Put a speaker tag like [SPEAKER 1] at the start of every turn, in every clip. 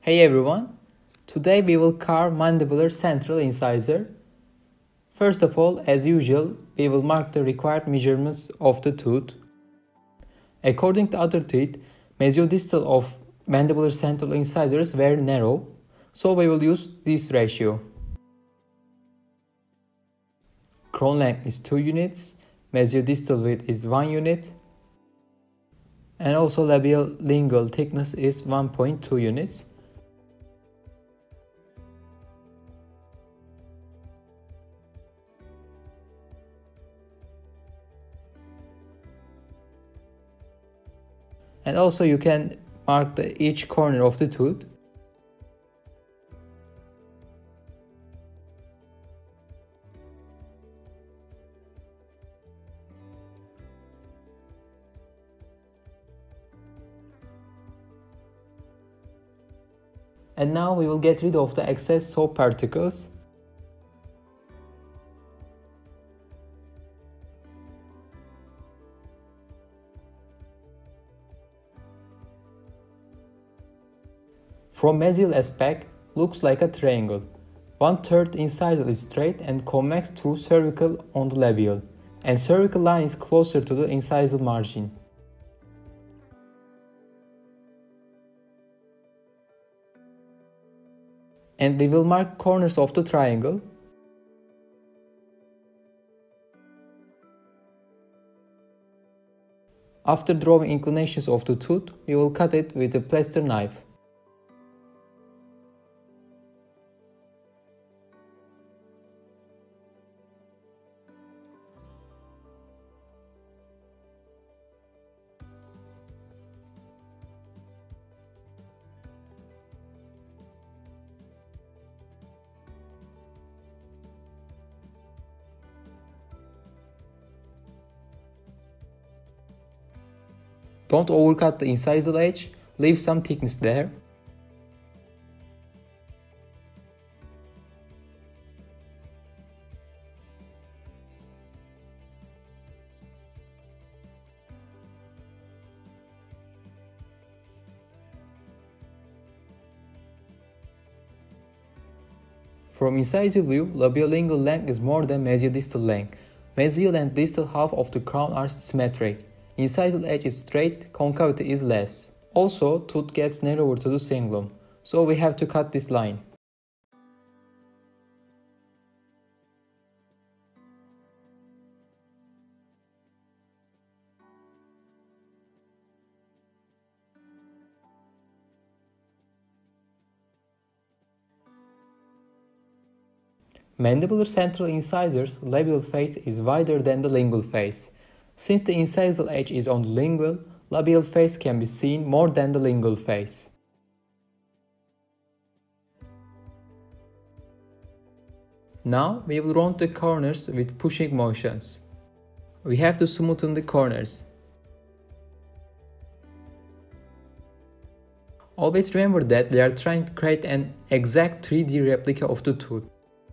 [SPEAKER 1] Hey everyone, today we will carve Mandibular Central Incisor. First of all, as usual, we will mark the required measurements of the tooth. According to other teeth, mesiodistal of Mandibular Central Incisor is very narrow, so we will use this ratio. Crown length is 2 units, mesiodistal width is 1 unit, and also labial lingual thickness is 1.2 units. And also you can mark each corner of the tooth. And now we will get rid of the excess soap particles. From mesial aspect, looks like a triangle. 1/3 incisal is straight and convex through cervical on the labial, and cervical line is closer to the incisal margin. And we will mark corners of the triangle. After drawing inclinations of the tooth, we will cut it with a plaster knife. Don't overcut the incisal edge, leave some thickness there. From incisal view, labiolingual length is more than mesiodistal length. Mesial and distal half of the crown are symmetric. Incisal edge is straight, concavity is less. Also, tooth gets narrower to the cingulum, so we have to cut this line. Mandibular central incisors labial face is wider than the lingual face. Since the incisal edge is on the lingual, labial face can be seen more than the lingual face. Now we will round the corners with pushing motions. We have to smoothen the corners. Always remember that we are trying to create an exact 3D replica of the tooth.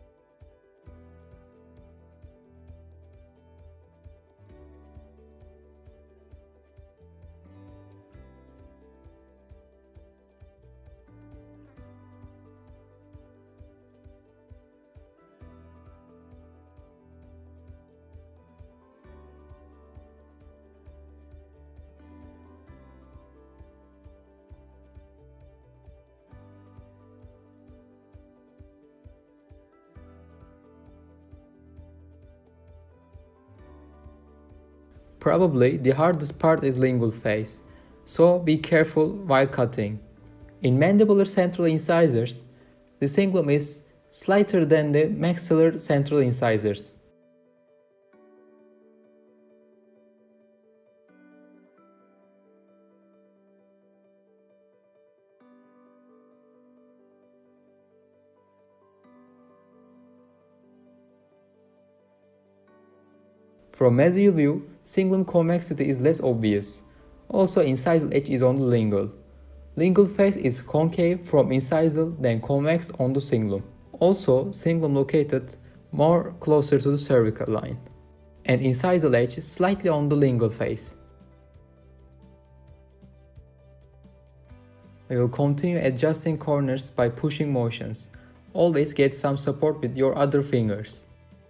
[SPEAKER 1] Probably the hardest part is lingual face, so be careful while cutting. In mandibular central incisors, the cingulum is slighter than the maxillar central incisors. From mesial view, cingulum convexity is less obvious. Also, incisal edge is on the lingual. Lingual face is concave from incisal than convex on the cingulum. Also, cingulum located more closer to the cervical line. And incisal edge slightly on the lingual face. We will continue adjusting corners by pushing motions. Always get some support with your other fingers.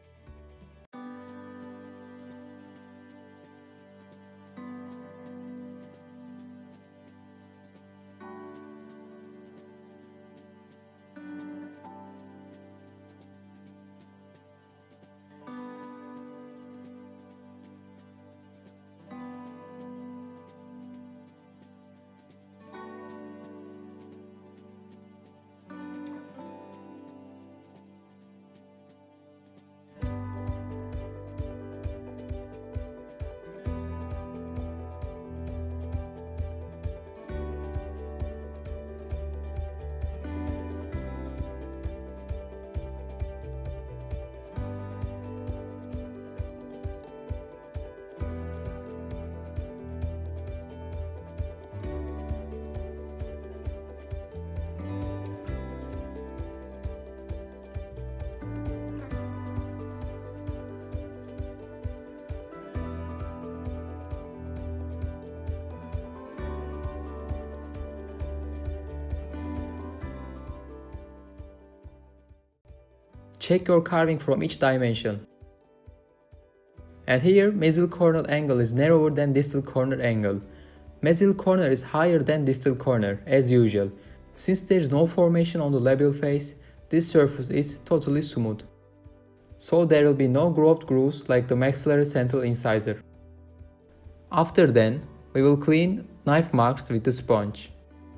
[SPEAKER 1] Check your carving from each dimension. And here, mesial corner angle is narrower than distal corner angle. Mesial corner is higher than distal corner, as usual. Since there is no formation on the labial face, this surface is totally smooth. So there will be no grooved grooves like the maxillary central incisor. After then, we will clean knife marks with the sponge.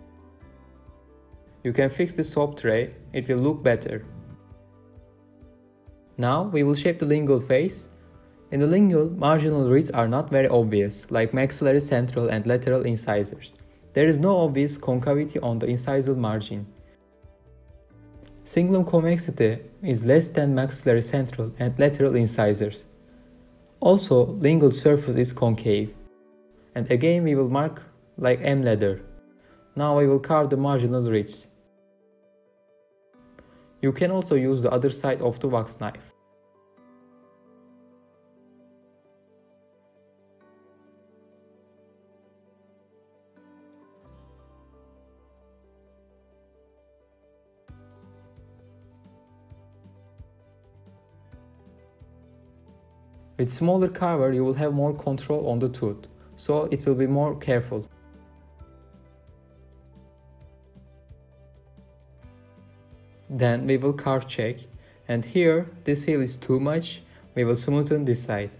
[SPEAKER 1] You can fix the soap tray, it will look better. Now we will shape the lingual face. In the lingual, marginal ridges are not very obvious, like maxillary central and lateral incisors. There is no obvious concavity on the incisal margin. Cingulum convexity is less than maxillary central and lateral incisors. Also, lingual surface is concave. And again we will mark like M ladder. Now we will carve the marginal ridges. You can also use the other side of the wax knife. With smaller carver you will have more control on the tooth, so it will be more careful. Then we will carve check, and here this heel is too much, we will smoothen this side.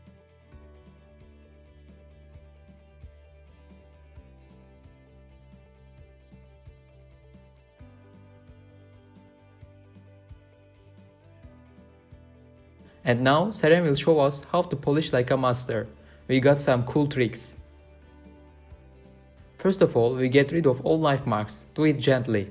[SPEAKER 1] And now Seren will show us how to polish like a master. We got some cool tricks. First of all, we get rid of all knife marks. Do it gently.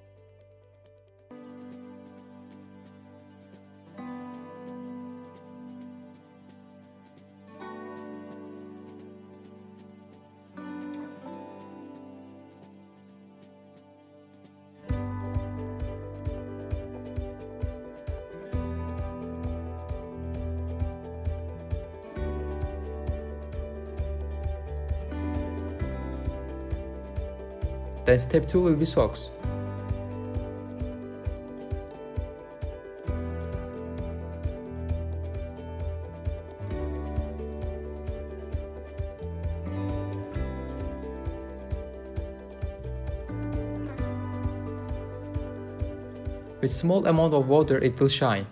[SPEAKER 1] Then step 2 will be socks. With small amount of water it will shine.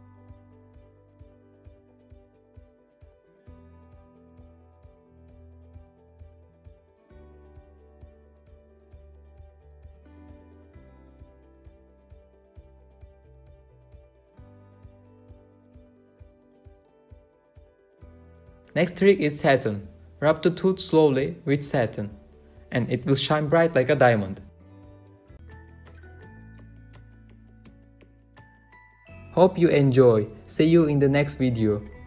[SPEAKER 1] Next trick is satin. Rub the tooth slowly with satin, and it will shine bright like a diamond. Hope you enjoy. See you in the next video.